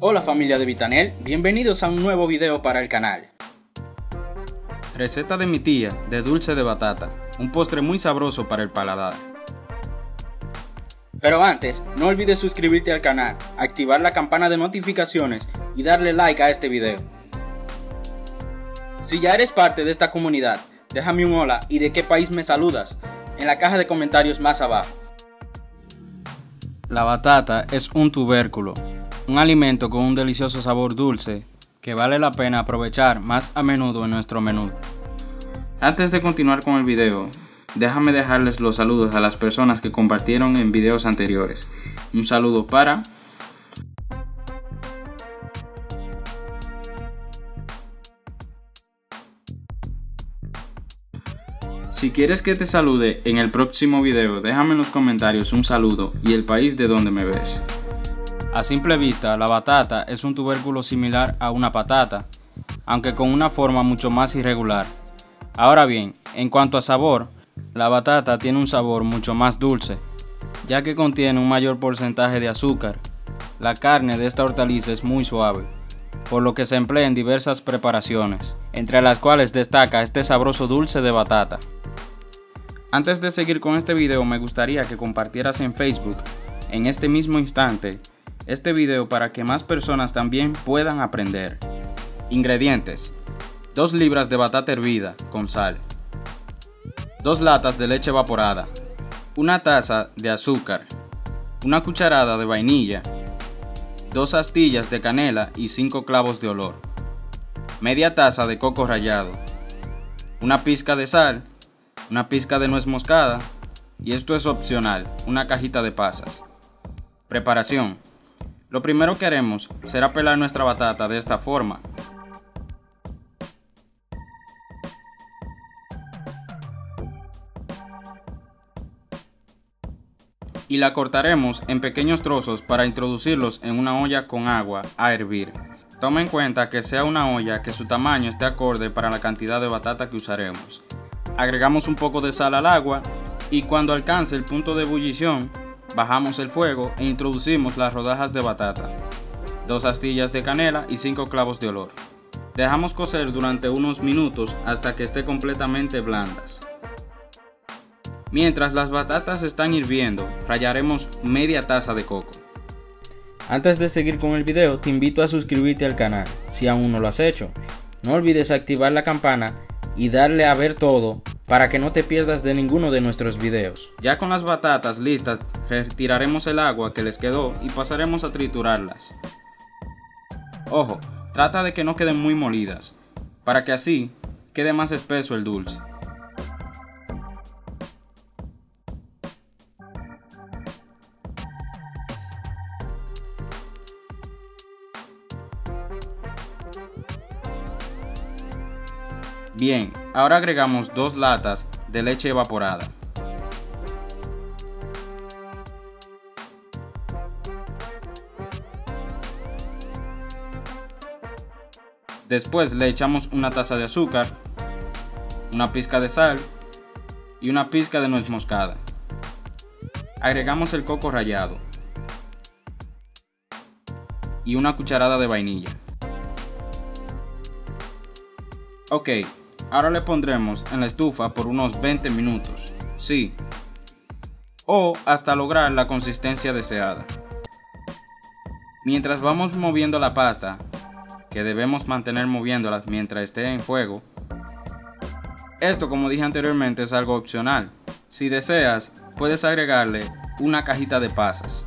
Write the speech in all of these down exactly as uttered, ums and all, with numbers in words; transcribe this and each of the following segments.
Hola familia de Vitanel, bienvenidos a un nuevo video para el canal. Receta de mi tía de dulce de batata, un postre muy sabroso para el paladar. Pero antes, no olvides suscribirte al canal, activar la campana de notificaciones y darle like a este video. Si ya eres parte de esta comunidad, déjame un hola y de qué país me saludas en la caja de comentarios más abajo. La batata es un tubérculo, un alimento con un delicioso sabor dulce que vale la pena aprovechar más a menudo en nuestro menú. Antes de continuar con el video, déjame dejarles los saludos a las personas que compartieron en videos anteriores. Un saludo para Si quieres que te salude en el próximo video, déjame en los comentarios un saludo y el país de donde me ves. A simple vista, la batata es un tubérculo similar a una patata, aunque con una forma mucho más irregular. Ahora bien, en cuanto a sabor, la batata tiene un sabor mucho más dulce, ya que contiene un mayor porcentaje de azúcar. La carne de esta hortaliza es muy suave, por lo que se emplea en diversas preparaciones, entre las cuales destaca este sabroso dulce de batata. Antes de seguir con este video, me gustaría que compartieras en Facebook, en este mismo instante, este video para que más personas también puedan aprender. Ingredientes: dos libras de batata hervida con sal, dos latas de leche evaporada, una taza de azúcar, una cucharada de vainilla, dos astillas de canela y cinco clavos de olor, media taza de coco rallado, una pizca de sal, una pizca de nuez moscada y esto es opcional, una cajita de pasas. Preparación: lo primero que haremos será pelar nuestra batata de esta forma. Y la cortaremos en pequeños trozos para introducirlos en una olla con agua a hervir. Toma en cuenta que sea una olla que su tamaño esté acorde para la cantidad de batata que usaremos. Agregamos un poco de sal al agua y cuando alcance el punto de ebullición, bajamos el fuego e introducimos las rodajas de batata, dos astillas de canela y cinco clavos de olor. Dejamos cocer durante unos minutos hasta que esté completamente blandas. Mientras las batatas están hirviendo, rallaremos media taza de coco. Antes de seguir con el video, te invito a suscribirte al canal, si aún no lo has hecho. No olvides activar la campana y darle a ver todo para que no te pierdas de ninguno de nuestros videos. Ya con las batatas listas, retiraremos el agua que les quedó y pasaremos a triturarlas. Ojo, trata de que no queden muy molidas, para que así quede más espeso el dulce. Bien, ahora agregamos dos latas de leche evaporada. Después le echamos una taza de azúcar, una pizca de sal y una pizca de nuez moscada. Agregamos el coco rallado y una cucharada de vainilla. Ok. Ahora le pondremos en la estufa por unos veinte minutos, sí, o hasta lograr la consistencia deseada. Mientras vamos moviendo la pasta, que debemos mantener moviéndola mientras esté en fuego, esto, como dije anteriormente, es algo opcional. Si deseas, puedes agregarle una cajita de pasas.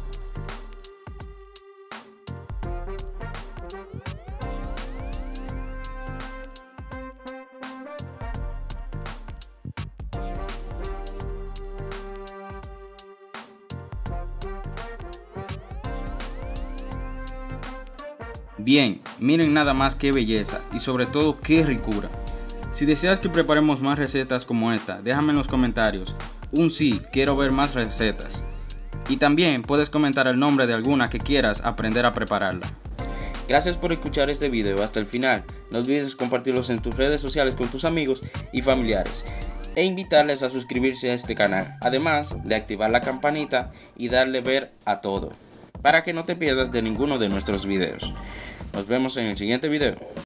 Bien, miren nada más qué belleza y sobre todo qué ricura. Si deseas que preparemos más recetas como esta, déjame en los comentarios un sí, quiero ver más recetas. Y también puedes comentar el nombre de alguna que quieras aprender a prepararla. Gracias por escuchar este video hasta el final. No olvides compartirlos en tus redes sociales con tus amigos y familiares e invitarles a suscribirse a este canal, además de activar la campanita y darle ver a todo. para que no te pierdas de ninguno de nuestros videos. Nos vemos en el siguiente video.